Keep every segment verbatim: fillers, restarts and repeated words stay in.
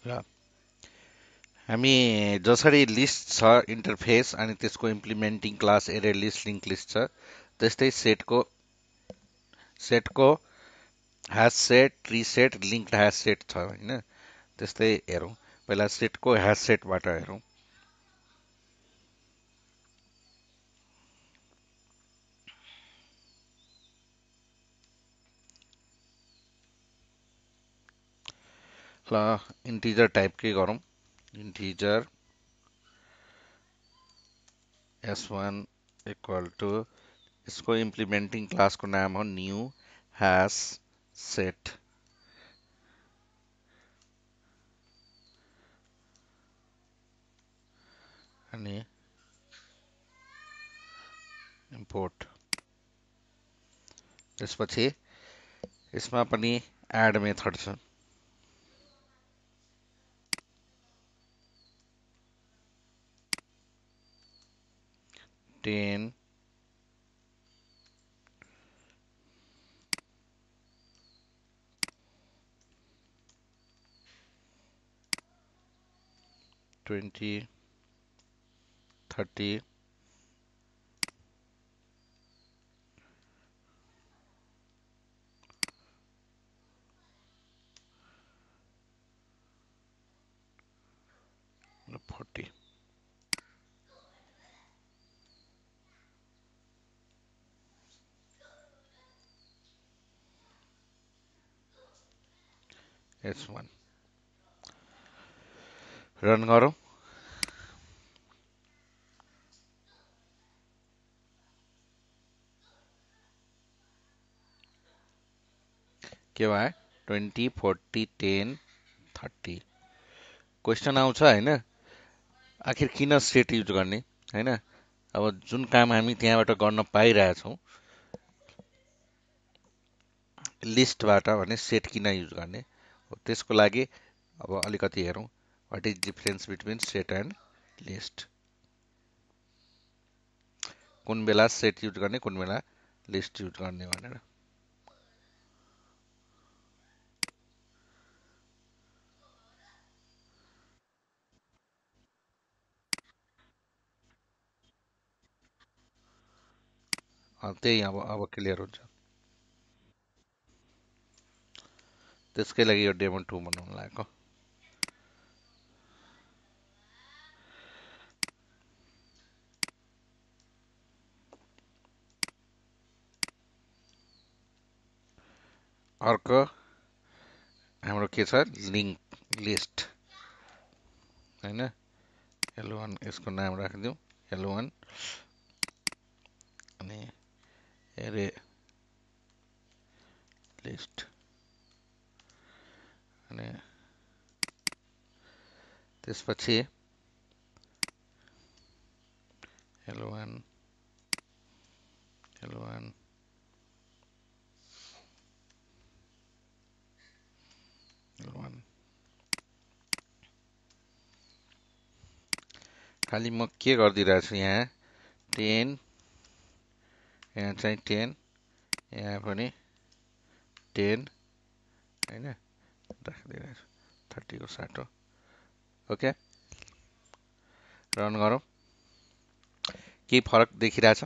र हामी जसरी लिस्ट छ इन्टरफेस अनि त्यसको implementing class array list link list छ त्यस्तै सेटको सेटको hash set tree set linked hash set छ होइन त्यस्तै हेरौँ पहिला सेटको ह्यास सेटबाट हेरौँ ल इन्टिजर टाइपकै गरौँ integer S one equal to यसको इम्प्लिमेन्टिङ क्लासको नाम हो न्यू ह्यास सेट अनि इम्पोर्ट त्यसपछि यसमा पनि एड मेथड छ टेन ट्वेन्टी थर्टी र फोर्टी एस वान रन गरौँ के भयो twenty forty ten thirty question आउँछ होइन आखिर किन सेट युज गर्ने होइन अब जुन काम हामी त्यहाँबाट गर्न पाइरहेछौँ लिस्टबाट भने सेट किन युज गर्ने हो त्यसको लागि अब अलिकति हेरौँ what is difference between set and list कुन बेला सेट युज गर्ने कुन बेला लिस्ट युज गर्ने भनेर अँ, त्यही अब अब क्लियर हुन्छ त्यसकै लागि यो डेमो टू बनाउनु लागेको अर्को हाम्रो के छ लिङ्क लिस्ट होइन एल वान यसको नाम राखिदिउँ एल वान अनि एरे लिस्ट अनि त्यसपछि L one L one L one खालि म के गरिदिइरहेको छु यहाँ टेन यहाँ चाहिँ टेन यहाँ पनि टेन होइन राखिदिइरहेको छु थर्टीको साटो ओके रन गरौँ केही फरक देखिरहेछ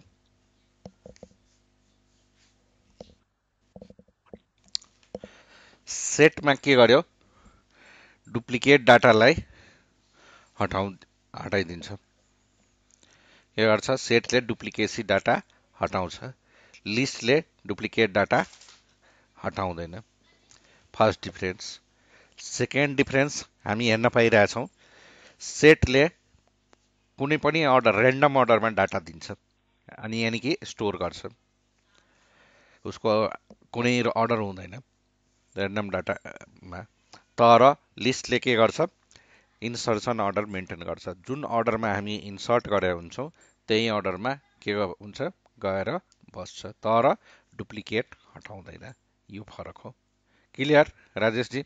सेटमा के गर्यो डुप्लिकेट डाटालाई हटाउ हटाइदिन्छ के गर्छ सेटले डुप्लिकेसी डाटा हटाउँछ लिस्टले डुप्लिकेट डाटा हटाउँदैन फर्स्ट डिफरेन्स सेकेन्ड डिफरेन्स हामी हेर्न पाइरहेछौँ सेटले कुनै पनि अर्डर ऱ्यान्डम अर्डरमा डाटा दिन्छ अनि यानि कि स्टोर गर्छ उसको कुनै अर्डर हुँदैन ऱ्यान्डम डाटामा तर लिस्टले के गर्छ इन्सर्सन अर्डर मेन्टेन गर्छ जुन अर्डरमा हामी इन्सर्ट गरेर हुन्छौँ त्यही अर्डरमा के हुन्छ गएर बस्छ तर डुप्लिकेट हटाउँदैन यो फरक हो क्लियर राजेशजी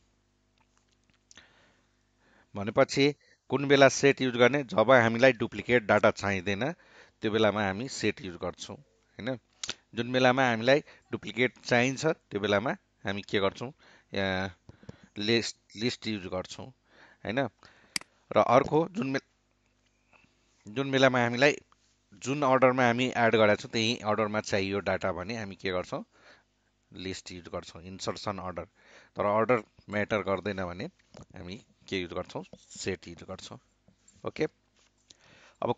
भनेपछि कुन बेला सेट युज गर्ने जब हामीलाई डुप्लिकेट डाटा चाहिँदैन त्यो बेलामा हामी सेट युज गर्छौँ होइन जुन बेलामा हामीलाई डुप्लिकेट चाहिन्छ त्यो बेलामा हामी के गर्छौँ लिस्ट लिस्ट युज गर्छौँ हैन। र अर्को जुन मे जुन बेलामा हामीलाई जुन अर्डरमा हामी एड गरेका छौँ त्यही अर्डरमा चाहियो डाटा भने हामी के गर्छौँ, लिस्ट युज गर्छौँ, इन्सर्सन अर्डर। तर अर्डर म्याटर गर्दैन भने हामी के युज गर्छौँ, सेट युज गर्छौँ। ओके, अब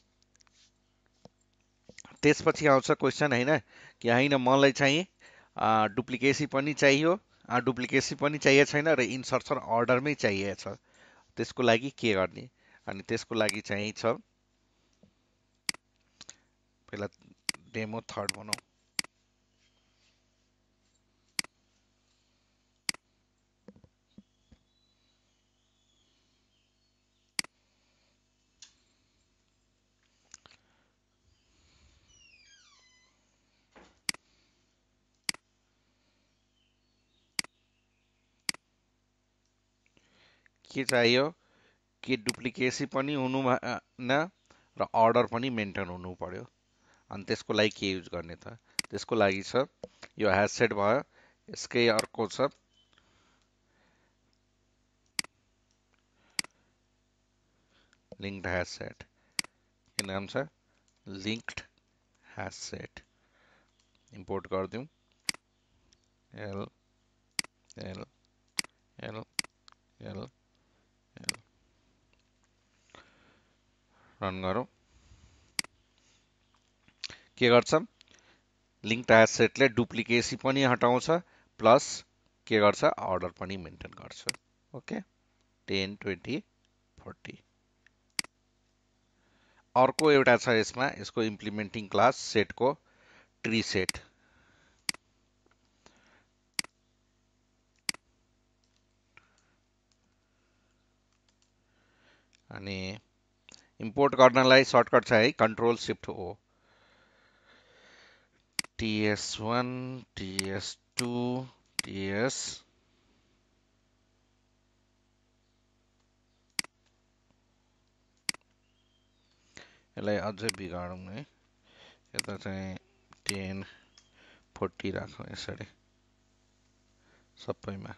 त्यसपछि आउँछ क्वेसन हैन कि होइन मलाई चाहिँ डुप्लिकेसी पनि चाहियो, डुप्लिकेसी पनि चाहिएको छैन र इन्सर्सन अर्डरमै चाहिएको छ, त्यसको लागि के गर्ने? अनि त्यसको लागि चाहिँ छ पहिला डेमो थर्ड बनाऊ। के चाहियो कि डुप्लिकेसी पनि हुनु भएन र अर्डर पनि मेन्टेन हुनु पर्यो। अनि त्यसको लागि के युज गर्ने त? त्यसको लागि छ यो ह्यास सेट भयो, यसकै अर्को छ लिङ्क्ड ह्यास सेट। के नाम छ? Linked hash set. इम्पोर्ट गरिदिउँ, L L L L L run गरौँ। के गर्छ? लिङ्क्ड ह्यास सेटले डुप्लिकेसी पनि हटाउँछ प्लस के गर्छ, अर्डर पनि मेन्टेन गर्छ। Okay, ten twenty forty. अर्को एउटा छ यसमा, यसको इम्प्लिमेन्टिङ क्लास सेटको ट्री सेट। अनि इम्पोर्ट गर्नलाई सर्टकट छ है, control shift O. TS one, TS two, TS यसलाई अझै बिगाडौँ है, यता चाहिँ टेन फोर्टी राखौँ यसरी सबैमा।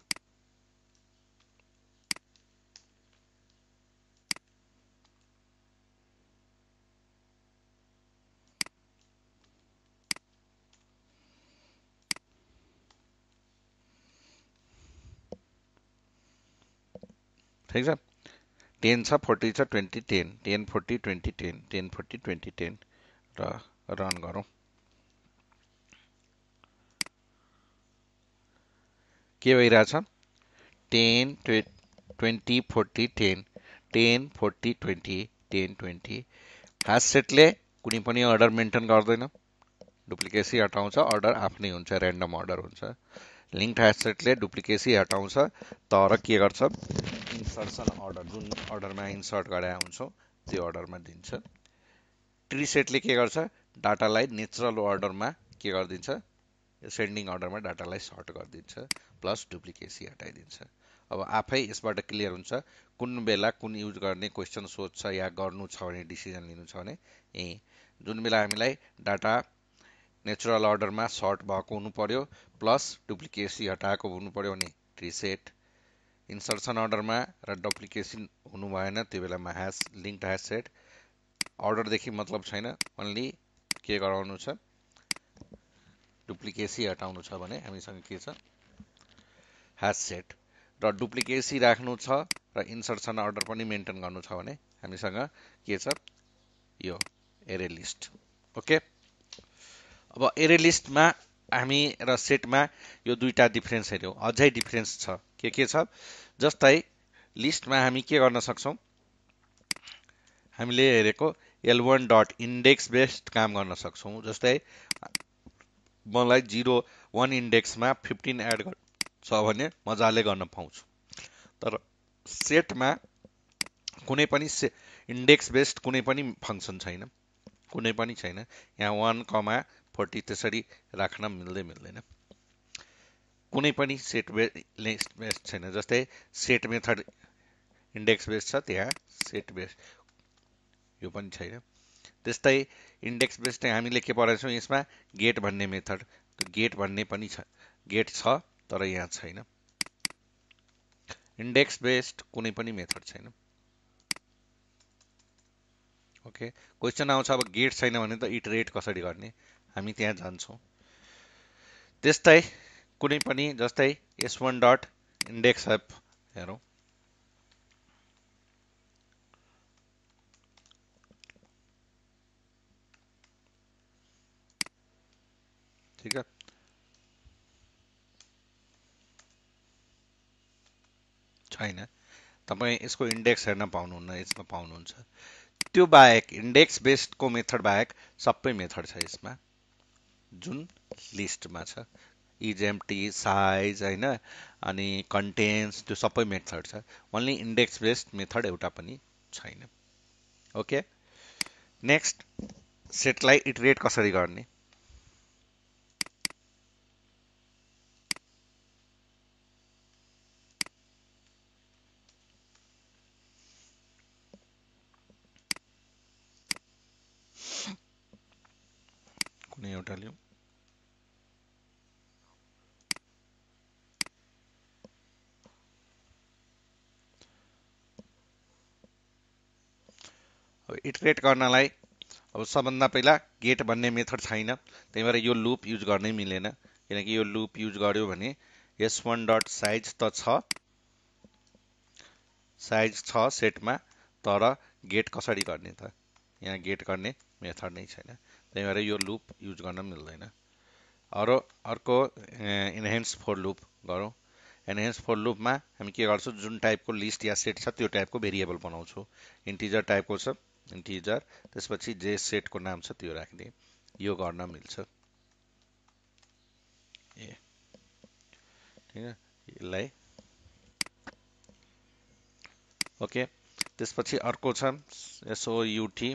ठिक छ, टेन छ, फोर्टी छ, twenty, ten, ten forty twenty ten, ten forty twenty ten र रन गरौँ। के भइरहेछ? Ten twenty forty ten, ten forty twenty, ten twenty. Hash सेटले कुनै पनि अर्डर मेन्टेन गर्दैन, डुप्लिकेसी हटाउँछ, अर्डर आफ्नै हुन्छ, ऱ्यान्डम अर्डर हुन्छ। लिङ्क्ड ह्यास सेटले डुप्लिकेसी हटाउँछ तर के गर्छ, इन्सर्सन अर्डर जुन अर्डरमा इन्सर्ट गरेका हुन्छौँ त्यो अर्डरमा दिन्छ। ट्री सेटले के गर्छ, डाटालाई नेचुरल अर्डरमा के गरिदिन्छ, सेन्डिङ अर्डरमा डाटालाई सर्ट गरिदिन्छ प्लस डुप्लिकेसी हटाइदिन्छ। अब आफै यसबाट क्लियर हुन्छ कुन बेला कुन युज गर्ने क्वेसन सोध्छ या गर्नु छ भने, डिसिजन लिनु छ भने। ए जुन बेला हामीलाई डाटा नेचुरल अर्डरमा सर्ट भएको हुनु पर्यो प्लस डुप्लिकेसी हटाएको हुनु पर्यो भने ट्री सेट, इन्सर्सन अर्डरमा र डुप्लिकेसी हुनु भएन त्यो बेलामा ह्यास लिङ्क्ड ह्यास सेट। अर्डरदेखि मतलब छैन, ओन्ली के गराउनु छ, डुप्लिकेसी हटाउनु छ भने हामीसँग के छ, ह्यास सेट। र डुप्लिकेसी राख्नु छ र इन्सर्सन अर्डर पनि मेन्टेन गर्नु छ भने हामीसँग के छ, यो एरे लिस्ट। ओके, अब एरे लिस्टमा हामी र सेटमा यो दुईटा डिफरेन्स हेऱ्यौँ, अझै डिफरेन्स छ। के के छ? जस्तै लिस्टमा हामी के गर्न सक्छौँ, हामीले हेरेको L one dot index based काम गर्न सक्छौँ। जस्तै मलाई जिरो वान इन्डेक्समा फिफ्टिन एड छ भने मजाले गर्न पाउँछु। तर सेटमा कुनै पनि से इन्डेक्स बेस्ड कुनै पनि फङ्सन छैन, कुनै पनि छैन। यहाँ वान कमा फोर्टी त्यसरी राख्न मिल्दै मिल्दैन, कुनै पनि सेट बे लिस्ट बेस्ड छैन। जस्तै सेट मेथड इन्डेक्स बेस्ड छ, त्यहाँ सेट बेस्ड यो पनि छैन। त्यस्तै इन्डेक्स बेस्ड हामीले के पढाएको छौँ यसमा, गेट भन्ने मेथड, गेट भन्ने पनि छ, गेट छ तर यहाँ छैन। इन्डेक्स बेस्ड कुनै पनि मेथड छैन। ओके, क्वेसन आउँछ अब गेट छैन भने त इटरेट कसरी गर्ने, हामी त्यहाँ जान्छौँ। त्यस्तै कुनै पनि जस्तै S one dot index app हेरौँ। ठिक छ, छैन, तपाईँ यसको इन्डेक्स हेर्न पाउनुहुन्न, यसमा पाउनुहुन्छ। त्यो बाहेक इन्डेक्स बेस्डको मेथड बाहेक सबै मेथड छ यसमा जुन लिस्टमा छ। इजएमटी, साइज होइन, अनि कन्टेन्ट्स, त्यो सबै मेथड छ। ओन्ली इन्डेक्स बेस्ड मेथड एउटा पनि छैन। ओके, नेक्स्ट सेटलाई इटरेट कसरी गर्ने। कुनै एउटा लिउँ। अब इटरेट गर्नलाई अब सबभन्दा पहिला गेट भन्ने मेथड छैन, त्यही भएर यो लुप युज गर्नै मिलेन, किनकि यो लुप युज गर्यो भने एस वान डट साइज त छ, साइज छ सेटमा, तर गेट कसरी गर्ने त, यहाँ गेट गर्ने मेथड नै छैन, त्यही भएर यो लुप युज गर्न मिल्दैन। अरू अर्को इन्हेन्स फोर लुप गरौँ। इन्हेन्स फोर लुपमा हामी के गर्छौँ, जुन टाइपको लिस्ट या सेट छ त्यो टाइपको भेरिएबल बनाउँछौँ। इन्टिजर टाइपको छ, इन्टिजर, त्यसपछि जे सेटको नाम छ त्यो राख्ने, यो गर्न मिल्छ। ए ठिक है, यसलाई ओके। त्यसपछि अर्को छ एसओयुटी,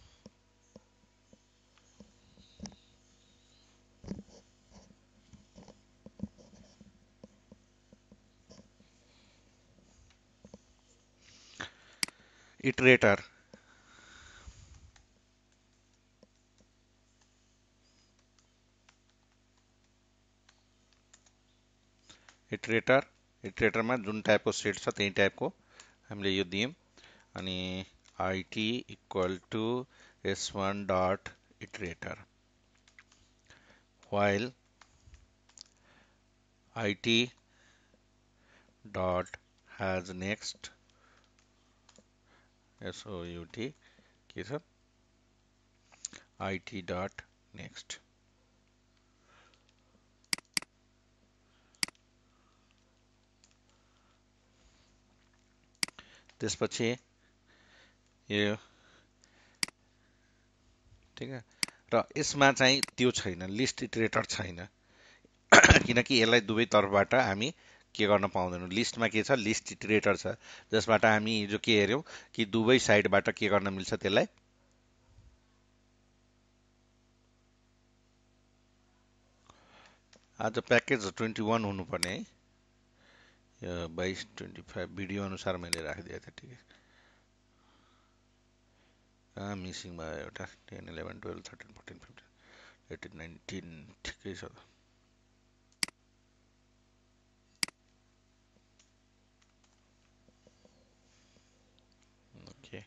इटरेटर। इटरेटर इटरेटरमा जुन टाइपको सेट छ त्यही टाइपको हामीले यो दियौँ, अनि IT equal to S one dot iterator, while IT dot has next SOUT के छ, आइटी डट नेक्स्ट। त्यसपछि यो ठिक है, र यसमा चाहिँ त्यो छैन, लिस्ट इटरेटर छैन, किनकि यसलाई दुवै तर्फबाट हामी के गर्न पाउँदैनौँ। लिस्टमा के छ, लिस्ट इटरेटर छ, जसबाट हामी हिजो के हेऱ्यौँ कि दुवै साइडबाट के गर्न मिल्छ, त्यसलाई आज प्याकेज ट्वेन्टी वान हुनुपर्ने है, यो बाइस ट्वेन्टी फाइभ भिडियो अनुसार मैले राखिदिएको थिएँ। ठिक है, कहाँ मिसिङ भयो एउटा, ten eleven twelve thirteen fourteen fifteen eighteen nineteen, ठिकै छ। ओके,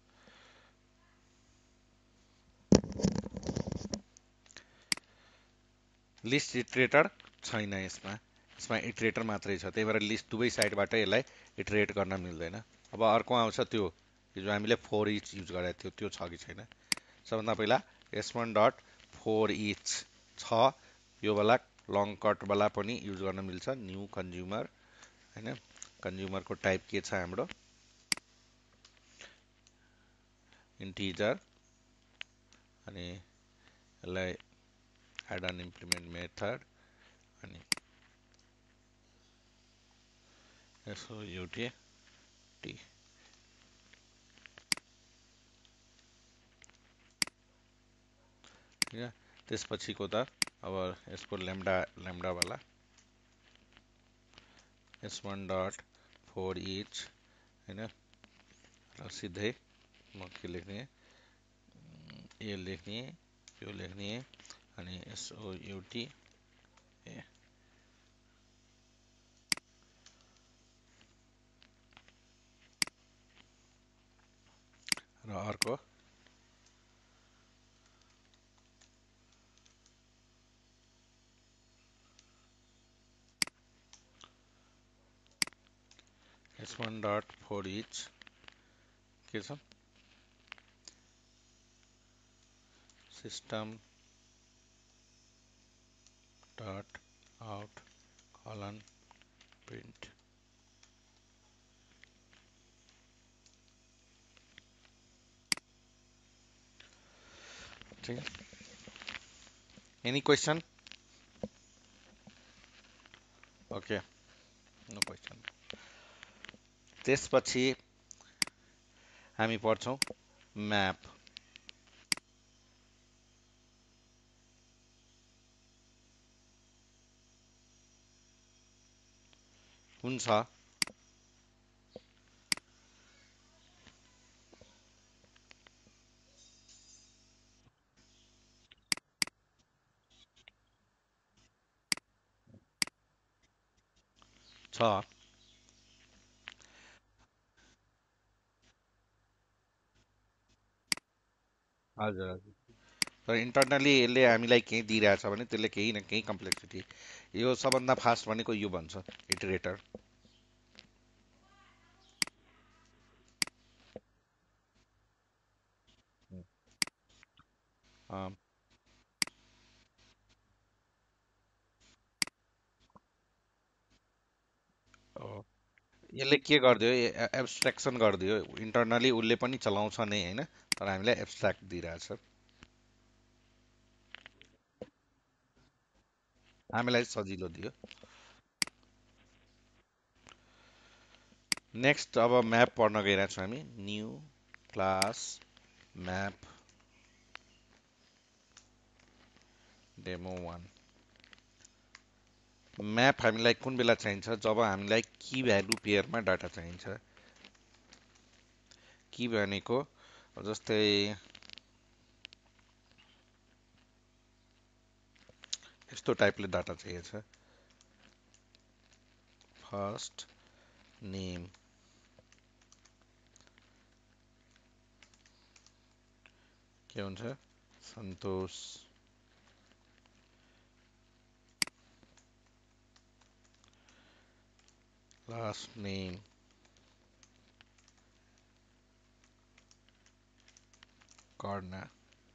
लिस्ट इटरेटर छैन यसमा, यसमा इटरेटर मात्रै छ, त्यही भएर लिस्ट दुवै साइडबाट यसलाई इटरेट गर्न मिल्दैन। अब अर्को आउँछ त्यो जो हामीले फोर इच युज गरेको थियो, त्यो छ कि छैन। सबभन्दा पहिला S one dot for each छ, यो वाला लङ कटवाला पनि युज गर्न मिल्छ। न्यू कन्ज्युमर होइन, कन्ज्युमरको टाइप के छ हाम्रो, इन्टिजर, अनि यसलाई एड अन इम्प्लिमेन्ट मेथड, अनि एसओयुटी टी। ठिक है, त्यसपछिको त अब यसको ल्याम्डा ल्याम्डावाला S one dot for each होइन, र सिधै म के लेख्ने, यो लेख्ने, यो लेख्ने, अनि एसओयुटी ए र अर्को S one dot for each के छ system dot out colon print ठीक है। Any question? Okay, no question. त्यसपछि हामी पढ्छौँ म्याप। हुन्छ छ हजुर हजुर। तर इन्टरनली यसले हामीलाई केही दिइरहेछ भने त्यसले केही न केही कम्प्लेक्सिटी, यो सबभन्दा फास्ट भनेको यो भन्छ इटरेटर। यसले के गरिदियो, एब्स्ट्रेक्सन गरिदियो, इन्टरनली उसले पनि चलाउँछ नै होइन, तर हामीलाई एब्स्ट्राक्ट दिइरहेछ, हामीलाई सजिलो दियो। नेक्स्ट अब म्याप पढ्न गइरहेको छौँ हामी। New class map demo one. Map हामीलाई कुन बेला चाहिन्छ, जब हामीलाई की भ्यालु पेयरमा डाटा चाहिन्छ। की भनेको जस्तै यस्तो टाइपले डाटा चाहिएछ, फर्स्ट नेम के हुन्छ सन्तोष, लास्ट नेम कर्णा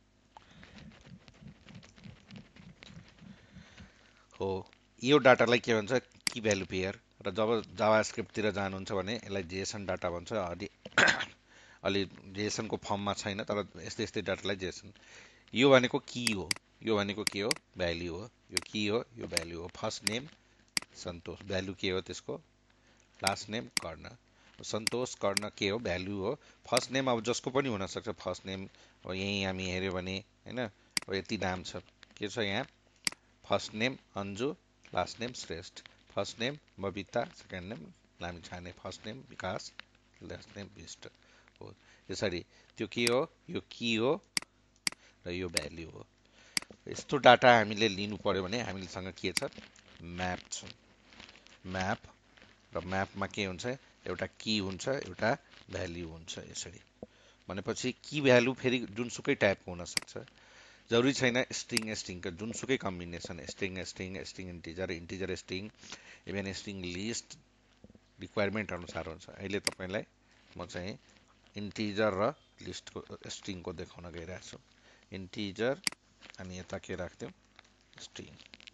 हो। यो डाटालाई के भन्छ की भ्यालु पेयर। र जब जावास्क्रिप्टतिर जानुहुन्छ भने यसलाई जेएसएन डाटा भन्छ। अलि अलि जेएसएनको फर्ममा छैन, तर यस्तै यस्तै डाटालाई जेएसएन। यो भनेको की हो, यो भनेको के हो भ्याल्यु हो, यो की हो यो भ्याल्यु हो। फर्स्ट नेम सन्तोष, भ्याल्यु के हो त्यसको, लास्ट नेम कर्ण। सन्तोष कर्ण के हो भ्याल्यु हो। फर्स्ट नेम अब जसको पनि हुनसक्छ, फर्स्ट नेम अब यहीँ हामी हेऱ्यो भने होइन, अब यति नाम छ, के छ यहाँ first name Anju, last name Shrestha. First name Babita, second name Lamichhane, first name Bikash, last name Bista हो। यसरी त्यो के हो, यो की हो र यो भ्याल्यु हो। यस्तो डाटा हामीले लिनु पर्यो भने हामीसँग के छ, म्याप छ। म्याप र म्यापमा के हुन्छ, एउटा की हुन्छ, एउटा भ्याल्यु हुन्छ। यसरी भनेपछि की भ्यालु फेरि जुनसुकै टाइपको हुनसक्छ, जरुरी छैन स्ट्रिङ स्ट्रिङको, जुनसुकै combination, string string, string integer, integer string, even string list, requirement अनुसार हुन्छ। अहिले तपाईँलाई म चाहिँ इन्टिजर र लिस्टको स्ट्रिङको देखाउन गइरहेको छु। इन्टिजर अनि यता के राख्थ्यौँ स्ट्रिङ,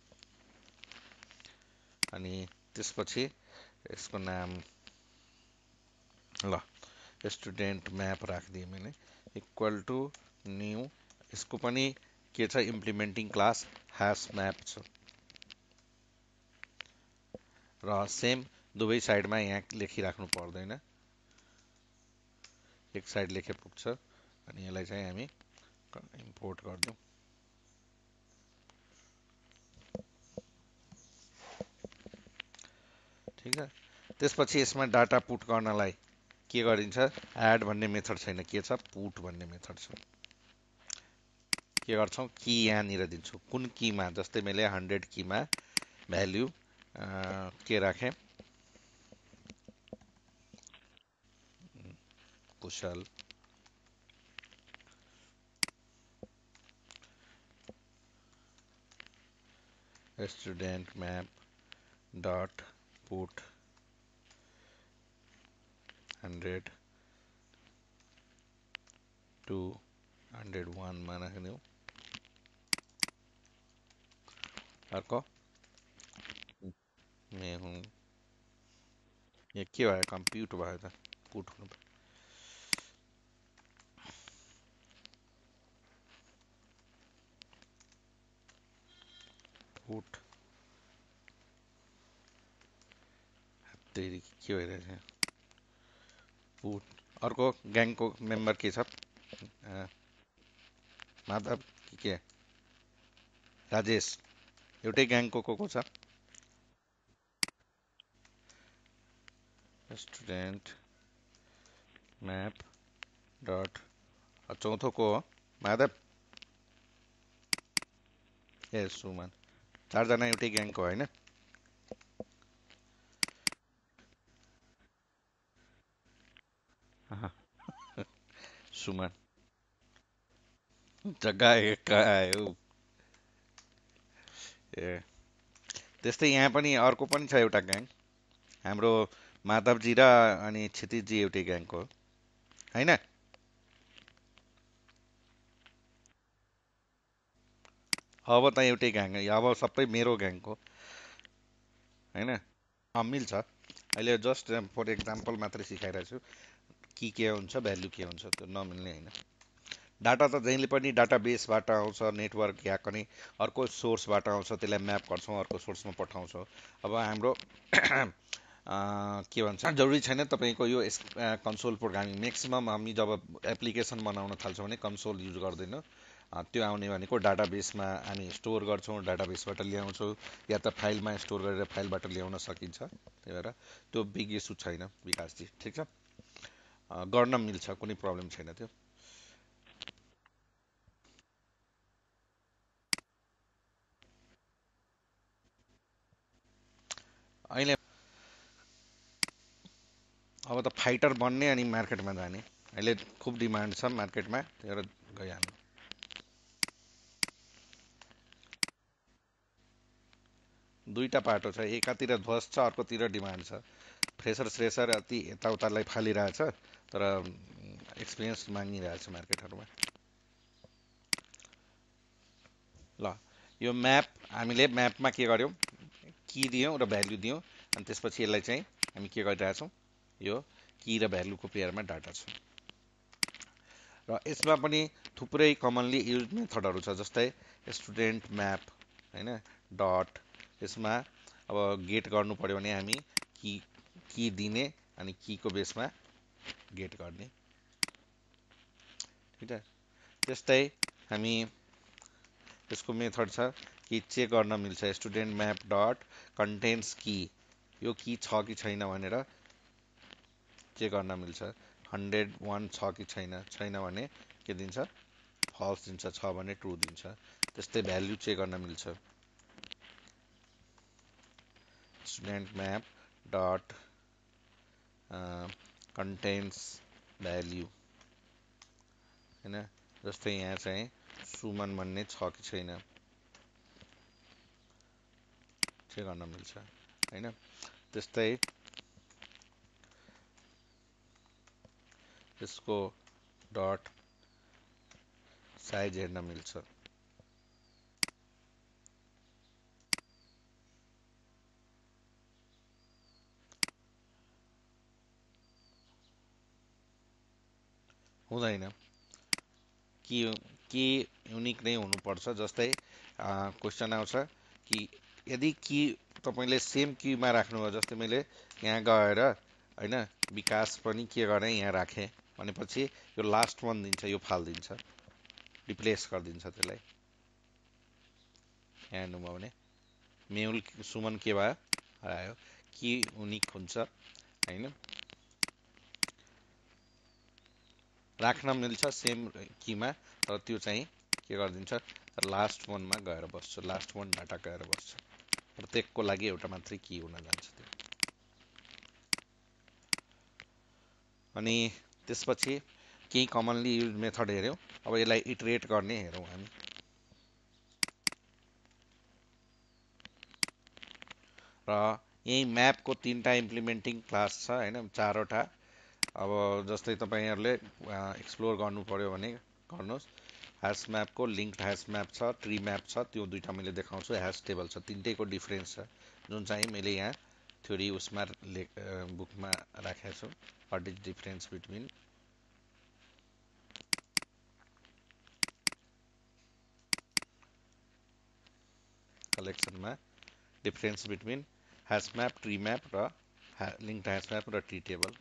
अनि त्यसपछि यसको नाम ल स्टुडेन्ट म्याप राखिदिएँ मैले, इक्वल टु न्यू। यसको पनि के छ, इम्प्लिमेन्टिङ क्लास ह्यास म्याप छ। र सेम दुवै साइडमा यहाँ लेखिराख्नु पर्दैन, एक साइड लेखे पुग्छ। अनि यसलाई चाहिँ हामी इम्पोर्ट गरिदिउँ। ठिक छ। त्यसपछि यसमा डाटा पुट गर्नलाई के गरिन्छ, एड भन्ने मेथड छैन, के छ पुट भन्ने मेथड छ। के गर्छौँ, की यहाँनिर दिन्छौँ, कुन कीमा, जस्तै मैले हन्ड्रेड कीमा भ्याल्यु के राखेँ Kushal, student map dot put hundred two hundred वानमा राखिदिउँ। अर्को मे हुँ यहाँ के भयो कम्प्युट भयो त पुट हुनु पुट तेरि के भइरहेछ पुट। अर्को ग्याङको मेम्बर के छ माधव कि के राजेश एउटै ग्याङको को को छ स्टुडेन्ट म्याप डट चौथो को हो माधव ए सुमन चारजना एउटै ग्याङको होइन सुमन जग्गा कहाँ आयो ए त्यस्तै यहाँ पनि अर्को पनि छ एउटा ग्याङ हाम्रो माधवजी र अनि क्षितिजी एउटै ग्याङको हो होइन अब त एउटै ग्याङ अब सबै मेरो ग्याङको होइन मिल्छ अहिले जस्ट फर एक्जाम्पल मात्रै सिकाइरहेको छु कि के हुन्छ भ्याल्यु के हुन्छ त्यो नमिल्ने होइन डाटा त जहिले पनि डाटा बेसबाट आउँछ नेटवर्क या कुनै अर्को सोर्सबाट आउँछ त्यसलाई म्याप गर्छौँ अर्को सोर्समा पठाउँछौँ अब हाम्रो के भन्छ जरुरी छैन तपाईँको यो कन्सोल प्रोग्रामिङ म्याक्सिमम् हामी जब एप्लिकेसन बनाउन थाल्छौँ भने कन्सोल युज गर्दैनौँ त्यो आउने भनेको डाटाबेसमा हामी स्टोर गर्छौँ डाटाबेसबाट ल्याउँछौँ या त फाइलमा स्टोर गरेर फाइलबाट ल्याउन सकिन्छ त्यही भएर त्यो बिग इस्यु छैन विकासजी ठिक छ गर्न मिल्छ कुनै प्रब्लम छैन त्यो अहिले अब त फाइटर बन्ने अनि मार्केटमा जाने अहिले खुब डिमान्ड छ मार्केटमा त्यही भएर गइहाल्नु दुईटा पाटो छ एकातिर ध्वज छ अर्कोतिर डिमान्ड छ फ्रेसर फ्रेसर अति यताउतालाई फालिरहेछ तर एक्सपिरियन्स मागिरहेछ मार्केटहरूमा ल यो म्याप हामीले म्यापमा के गर्यौँ की दियौँ र भ्याल्यु दियौँ अनि त्यसपछि यसलाई चाहिँ हामी के गरिरहेछौँ यो की र भ्याल्युको पेयरमा डाटा छ र यसमा पनि थुप्रै कमनली युज मेथडहरू छ जस्तै स्टुडेन्ट म्याप होइन डट यसमा अब गेट गर्नु पर्यो भने हामी की की दिने अनि कीको बेसमा गेट गर्ने ठिक छ त्यस्तै हामी यसको मेथड छ कि चेक गर्न मिल्छ student map dot contents key यो की छ कि छैन भनेर चेक गर्न मिल्छ हन्ड्रेड वान छ कि छैन छैन भने के दिन्छ फल्स दिन्छ छ भने ट्रु दिन्छ त्यस्तै भ्याल्यु चेक गर्न मिल्छ student map dot contents value होइन जस्तै यहाँ चाहिँ सुमन भन्ने छ कि छैन चेक गर्न मिल्छ होइन त्यस्तै यसको डट साइज हेर्न मिल्छ हुँदैन कि के युनिक नै हुनुपर्छ जस्तै क्वेसन आउँछ कि यदि कि तपाईँले सेम क्यूमा राख्नुभयो जस्तै मैले यहाँ गएर होइन विकास पनि के गरेँ यहाँ राखेँ भनेपछि यो लास्ट वान दिन्छ यो फालिदिन्छ रिप्लेस गरिदिन्छ त्यसलाई यहाँ हेर्नुभयो भने मेहुल सुमन के भयो हरायो कि युनिक हुन्छ होइन राख्न मिल्छ सेम कीमा तर त्यो चाहिँ के गरिदिन्छ लास्ट वानमा गएर बस्छ लास्ट वान डाटा गएर बस्छ प्रत्येकको लागि एउटा मात्रै की हुन जान्छ त्यो अनि त्यसपछि केही कमनली युज मेथड हेऱ्यौँ अब यसलाई इटरेट गर्ने हेरौँ हामी र यही म्यापको तिनवटा इम्प्लिमेन्टिङ क्लास छ होइन, चारवटा। अब जस्तै तपाईँहरूले एक्सप्लोर गर्नु पर्यो भने गर्नुहोस्। ह्यास म्यापको लिङ्क्ड ह्यास म्याप छ, ट्री म्याप छ, त्यो दुइटा मैले देखाउँछु। ह्यास टेबल छ, तिनटैको डिफरेन्स छ, जुन चाहिँ मैले यहाँ थ्योरी उसमा ले बुकमा राखेको छु। वाट इज डिफरेन्स बिट्विन कलेक्सनमा, difference between hash map, tree map र लिङ्क्ड ह्यास म्याप र ट्री टेबल।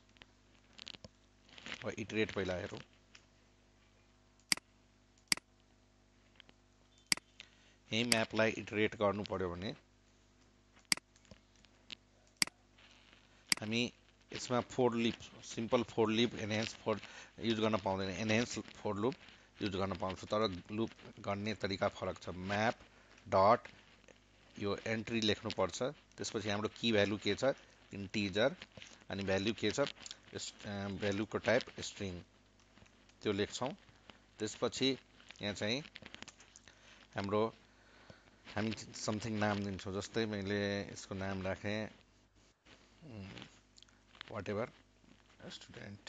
अब इटरेट पहिला हेरौँ। यही म्यापलाई इटरेट गर्नु पर्यो भने हामी यसमा for loop, simple for loop, enhance for use गर्न पाउँदैन। एनहेन्स फोर लुप युज गर्न पाउँछ, तर लुप गर्ने तरिका फरक छ। म्याप डट यो एन्ट्री लेख्नुपर्छ, त्यसपछि हाम्रो की भ्यालु के छ, इन्टिजर, अनि भ्यालु के छ, भ्यालुको टाइप स्ट्रिङ, त्यो लेख्छौँ। त्यसपछि यहाँ चाहिँ हाम्रो हामी समथिङ नाम दिन्छौँ। जस्तै मैले यसको नाम राखेँ वाट एभर स्टुडेन्ट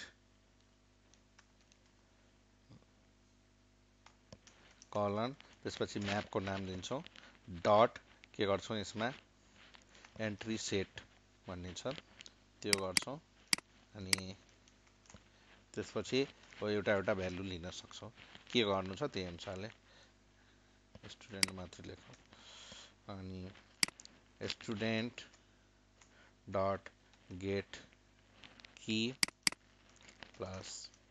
कलन, त्यसपछि म्यापको नाम दिन्छौँ। डट के गर्छौँ यसमा एन्ट्री सेट भन्ने छ, त्यो गर्छौँ। अनि त्यसपछि एउटा एउटा भ्यालु लिन सक्छौँ। के गर्नु छ त्यही अनुसारले स्टुडेन्ट मात्रै लेखौँ। अनि student dot get key plus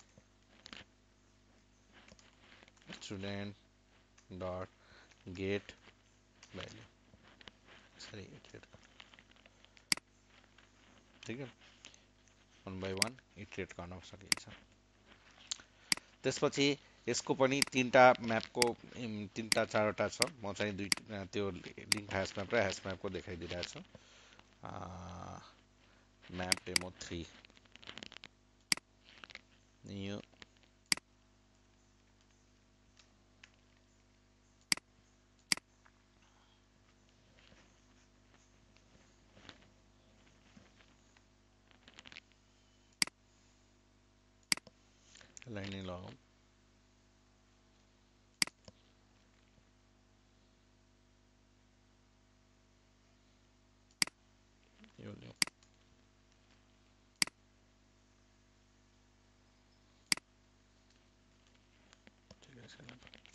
student dot get value, sorry iterate, ठिक है, वान बाई वान इटरेट गर्न सकिन्छ। त्यसपछि यसको पनि तिनवटा म्यापको तिनवटा चारवटा छ, म चाहिँ दुई त्यो लिङ्क ह्यास म्याप र ह्यास म्यापको देखाइदिइरहेको छु। म्याप डेमो थ्री, यो यसलाई नै लगाउँ। यो ल्याउँ, ठिकै छैन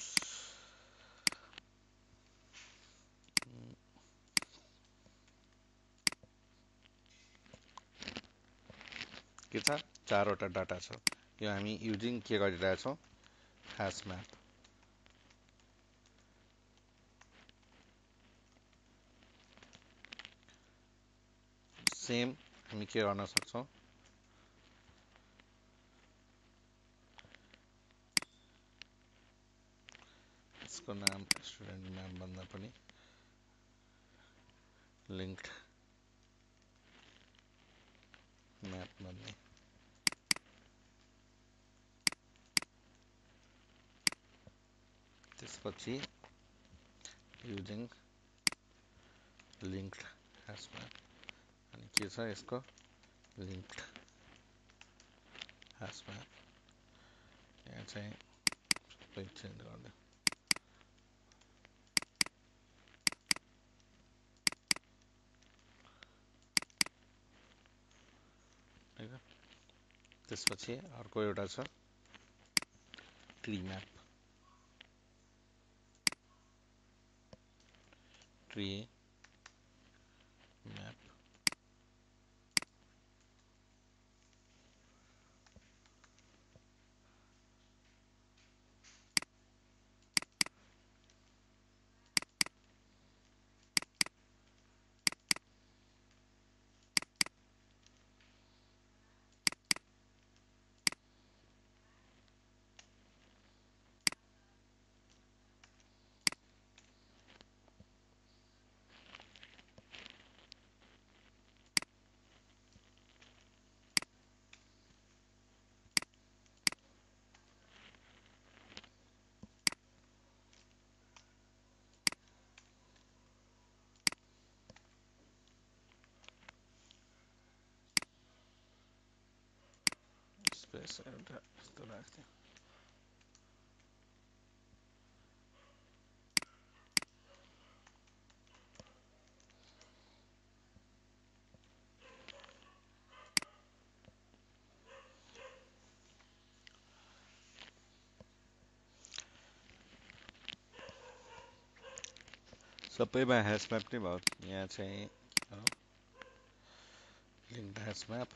के छ, चारवटा डाटा छ। यो हामी युजिङ के गरिरहेछौँ, ह्यास म्याप। सेम हामी के गर्न सक्छौँ, यसको नाम स्टुडेन्ट म्याप भन्दा पनि लिङ्क्ड म्याप भन्ने। त्यसपछि युजिङ लिङ्क्ड ह्यास म्याप, अनि के छ यसको लिङ्क्ड ह्यास म्याप। यहाँ चाहिँ सबै चेन्ज गरिदिउँ। त्यसपछि अर्को एउटा छ tree map, tree map. Space एउटा यस्तो राख्थ्यो। सबैमा ह्यास म्याप नै भयो। यहाँ चाहिँ लिङ्क ह्यास म्याप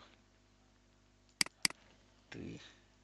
ट्री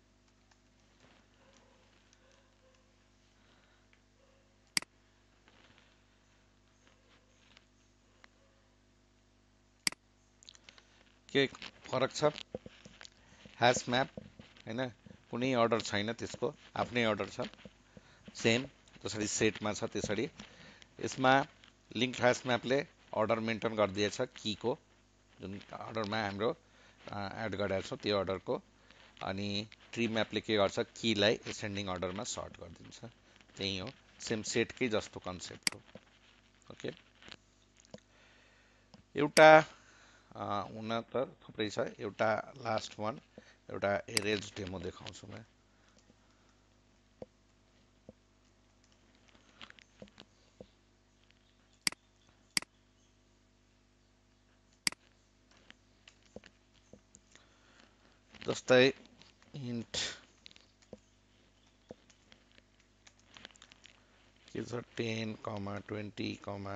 के फरक छ? ह्यास म्याप हैन, कुनै अर्डर छैन, त्यसको आफ्नै अर्डर छ, सेम जसरी सेटमा छ त्यसरी। यसमा लिङ्क ह्यास म्यापले अर्डर मेन्टेन गरिदिएछ कीको, जुन अर्डरमा हाम्रो एड गरेका छौँ त्यो अर्डरको। अनि ट्री म्यापले के गर्छ, कीलाई एसेन्डिङ अर्डरमा सर्ट गरिदिन्छ। त्यही हो, सेम सेटकै जस्तो कन्सेप्ट हो। ओके, एउटा हुन त थुप्रै छ, एउटा लास्ट वान, एउटा एरेज डेमो देखाउँछु म। जस्तै इन्ट के छ, ten comma twenty comma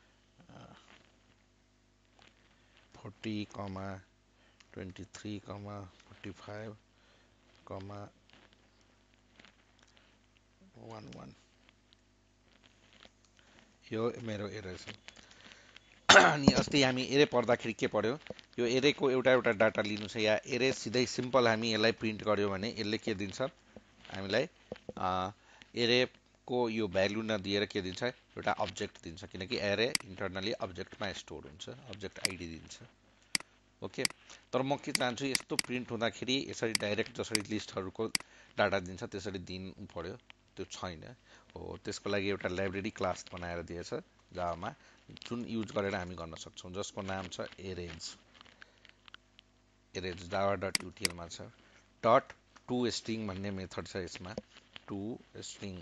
forty comma twenty three comma forty five comma one one, यो मेरो एरे छ। अनि अस्ति हामी एरे पढ्दाखेरि के पढ्यो, यो एरेको एउटा एउटा डाटा लिनु छ, या एरे सिधै सिम्पल हामी यसलाई प्रिन्ट गर्यो भने यसले के दिन्छ हामीलाई, एरेको यो भ्यालु नदिएर के दिन्छ, एउटा अब्जेक्ट दिन्छ, किनकि एरे इन्टरनली अब्जेक्टमा स्टोर हुन्छ, अब्जेक्ट आइडी दिन्छ। ओके, तर म के चाहन्छु, यस्तो प्रिन्ट हुँदाखेरि यसरी डाइरेक्ट जसरी लिस्टहरूको डाटा दिन्छ त्यसरी दिनु पर्यो, त्यो छैन हो। त्यसको लागि एउटा लाइब्रेरी क्लास बनाएर दिएछ जावामा, जुन युज गरेर हामी गर्न सक्छौँ, जसको नाम छ एरेज। एरेज जावा डट युटिएलमा छ। डट टु स्ट्रिङ भन्ने मेथड छ यसमा, टु स्ट्रिङ,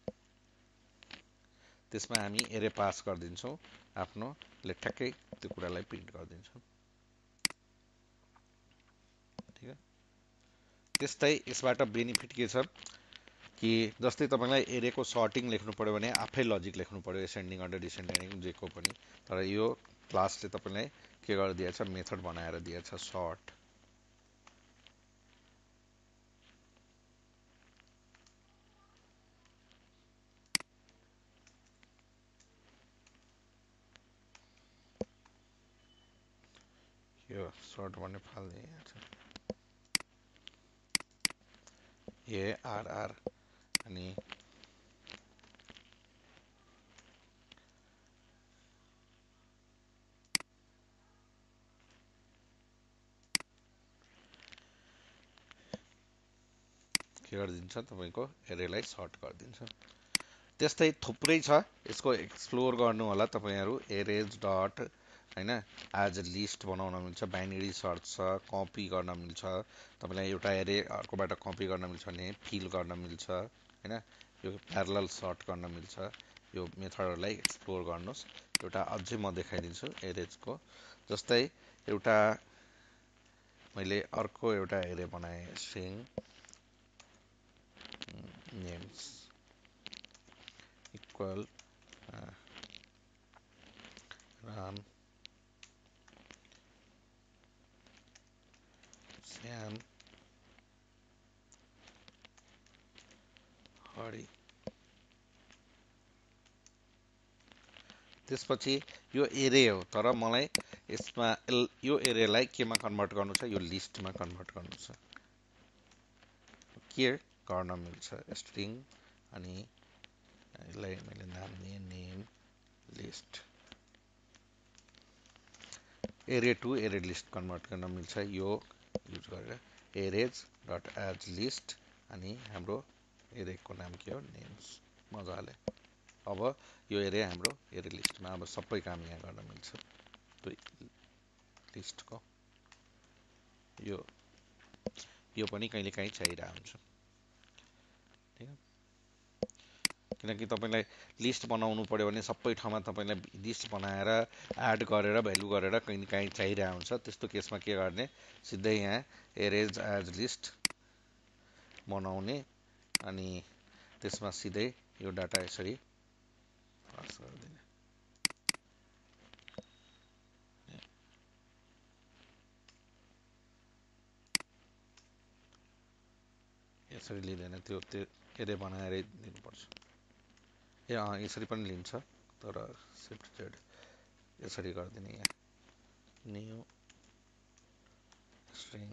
त्यसमा हामी एरे पास गरिदिन्छौँ आफ्नो, ठ्याक्कै त्यो कुरालाई प्रिन्ट गरिदिन्छौँ। ठिक है, त्यस्तै यसबाट बेनिफिट के छ कि जस्तै तपाईँलाई एरेको सर्टिङ लेख्नु पर्यो भने आफै लजिक लेख्नु पर्यो, एसेन्डिङ अर्डर डिसेन्डिङ जेको पनि। तर यो क्लासले तपाईँलाई के गरिदिएछ, मेथड बनाएर दिएछ सर्ट। यो सर्ट भन्ने फाल दिएछ, एआरआर अनि के गरिदिन्छ, तपाईँको एरेलाई सर्ट गरिदिन्छ। त्यस्तै थुप्रै छ, यसको एक्सप्लोर गर्नु होला तपाईँहरू। एरेज डट होइन एज लिस्ट बनाउन मिल्छ, बाइनेरी सर्च छ, कपी गर्न मिल्छ, तपाईँलाई एउटा एरे अर्कोबाट कपी गर्न मिल्छ भने फिल गर्न मिल्छ होइन, यो प्यारलल सर्ट गर्न मिल्छ। यो मेथडहरूलाई एक्सप्लोर गर्नुहोस्। एउटा अझै म देखाइदिन्छु एरेजको। जस्तै एउटा मैले अर्को एउटा एरे बनाएँ, string names equal Ram Shyam Hari. त्यसपछि यो एरे हो, तर मलाई यसमा यो एरेलाई केमा कन्भर्ट गर्नु छ, यो लिस्टमा कन्भर्ट गर्नु छ। के गर्न मिल्छ, स्ट्रिङ अनि यसलाई मैले नाम दिएँ name list. Array to array list convert गर्न मिल्छ यो युज गरेर, एरेज डट एज लिस्ट, अनि हाम्रो एरेको नाम के हो, नेम्स। मजाले अब यो एरे हाम्रो एरे लिस्टमा अब सबै काम यहाँ गर्न मिल्छ। त्यो लिस्टको यो यो पनि कहिलेकाहीँ चाहिरहेको हुन्छ। ठीक है, किनकि तपाईँलाई लिस्ट बनाउनु पर्यो भने सबै ठाउँमा तपाईँलाई लिस्ट बनाएर एड गरेर भ्यालु गरेर कहिलेकाहीँ चाहिरहेको हुन्छ। त्यस्तो केसमा के गर्ने, सिधै यहाँ एरेज एज लिस्ट बनाउने अनि त्यसमा सिधै यो डाटा यसरी पास गरिदिने। यसरी लिँदैन, त्यो त्यो एरे बनाएरै दिनुपर्छ। ए अँ यसरी पनि लिन्छ, तर सिफ्ट जेड यसरी गरिदिने। यहाँ न्यू स्ट्रिङ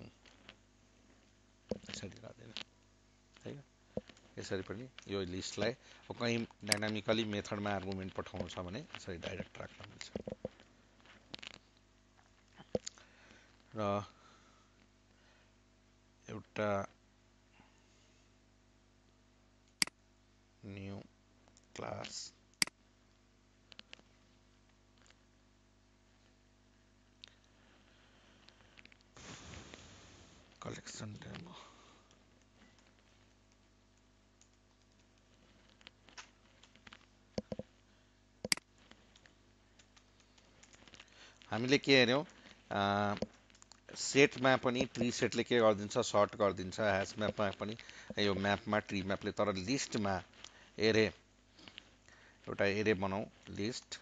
यसरी गरिदिने। है यसरी पनि यो लिस्टलाई कहीँ डाइनामिकली मेथडमा आर्गुमेन्ट पठाउनु छ भने यसरी डाइरेक्ट राख्न मिल्छ। र एउटा न्यू क्लास कलेक्सन डेमो हामीले के हेर्यौँ, सेटमा पनि ट्री सेटले के गरिदिन्छ, सर्ट गरिदिन्छ। ह्यास म्यापमा पनि यो म्यापमा ट्री म्यापले, तर लिस्टमा एरे एउटा एरे बनाऊ, लिस्ट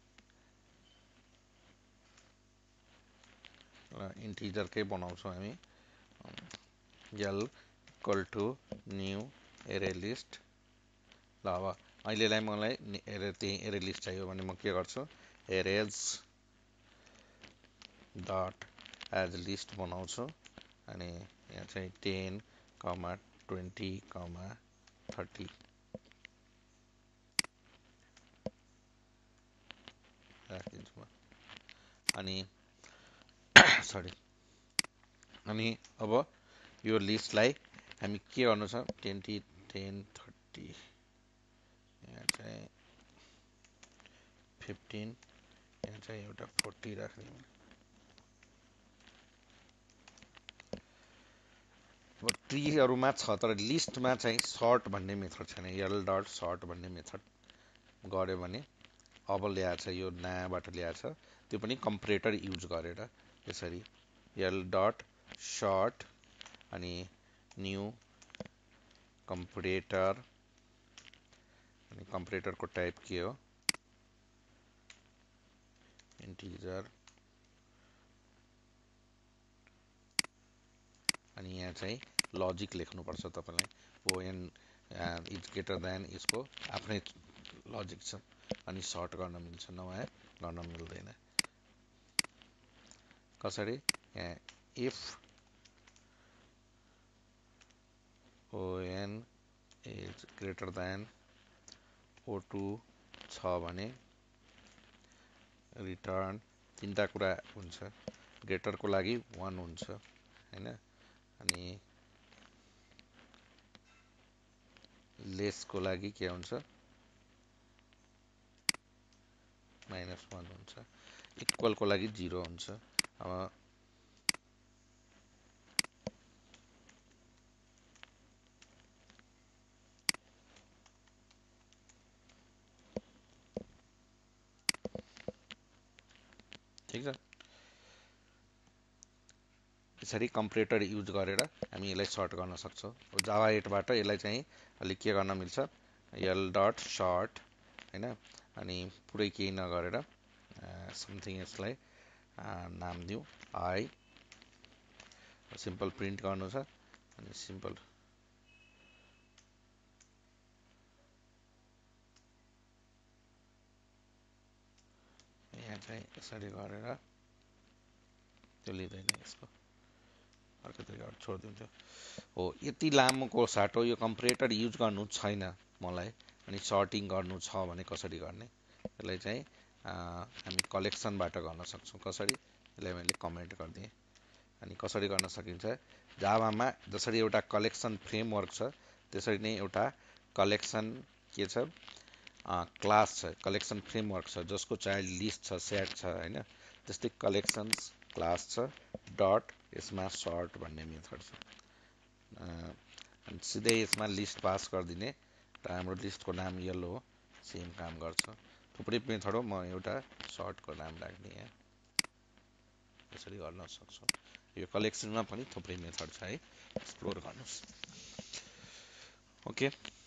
इन्टिजरकै बनाउँछौँ हामी, L equal to new array list. ल अब अहिलेलाई मलाई एरे त्यही एरे लिस्ट चाहियो भने म के गर्छु, एरेज डट एज लिस्ट बनाउँछु अनि यहाँ चाहिँ ten comma twenty comma thirty राखिदिन्छु म। अनि सरी अनि अब यो लिस्टलाई हामी के गर्नु छ, ट्वेन्टी टेन थर्टी यहाँ चाहिँ फिफ्टिन यहाँ चाहिँ एउटा फोर्टी राख्ने। अब ट्रीहरूमा छ तर लिस्टमा चाहिँ सर्ट भन्ने मेथड छैन। एल डट सर्ट भन्ने मेथड गऱ्यो भने अब ल्याएछ, यो नयाँबाट ल्याएछ, त्यो पनि कम्परेटर युज गरेर यसरी एल डट सर्ट अनि न्यू कम्परेटर अनि कम्परेटरको टाइप के हो, इन्टिजर अनि यहाँ चाहिँ लजिक लेख्नुपर्छ तपाईँलाई। ओएन इज ग्रेटर देन यसको आफ्नै लजिक छ अनि सर्ट गर्न मिल्छ, नभए गर्न मिल्दैन। कसरी, यहाँ if o one is greater than o two छ भने रिटर्न तिनवटा कुरा हुन्छ। ग्रेटरको लागि वान हुन्छ होइन, अनि लेसको लागि के हुन्छ, माइनस वान हुन्छ। इक्वलको लागि जिरो हुन्छ। अब ठिक छ, यसरी कम्परेटर युज गरेर हामी यसलाई सर्ट गर्न सक्छौँ। जावा एटबाट यसलाई चाहिँ अलिक के गर्न मिल्छ, एल डट सर्ट होइन, अनि पुरै केही नगरेर समथिङ यसलाई नाम दिउँ आई, सिम्पल प्रिन्ट गर्नु छ अनि सिम्पल यहाँ चाहिँ यसरी गरेर त्यो लिँदैन, यसको अर्को तरिकाबाट छोडिदिन्छु। हो यति लामोको साटो यो कम्परेटर युज गर्नु छैन मलाई, अनि सर्टिङ गर्नु छ भने कसरी गर्ने, यसलाई चाहिँ हामी कलेक्सनबाट गर्न सक्छौँ। कसरी, यसलाई मैले कमेन्ट गरिदिएँ। अनि कसरी गर्न सकिन्छ, जावामा जसरी एउटा कलेक्सन फ्रेमवर्क छ त्यसरी नै एउटा कलेक्सन के छ, क्लास छ, कलेक्सन फ्रेमवर्क छ जसको चाइल्ड लिस्ट छ, सेट छ होइन, त्यस्तै कलेक्सन्स क्लास छ डट यसमा सर्ट भन्ने मेथड छ। अनि सिधै यसमा लिस्ट पास गरिदिने र हाम्रो लिस्टको नाम येलो हो, सेम काम गर्छ। थुप्रै मेथड हो, म एउटा सर्टको नाम राख्ने यहाँ, यसरी गर्न सक्छौँ। यो कलेक्सनमा पनि थुप्रै मेथड छ है, एक्सप्लोर गर्नुहोस्। ओके।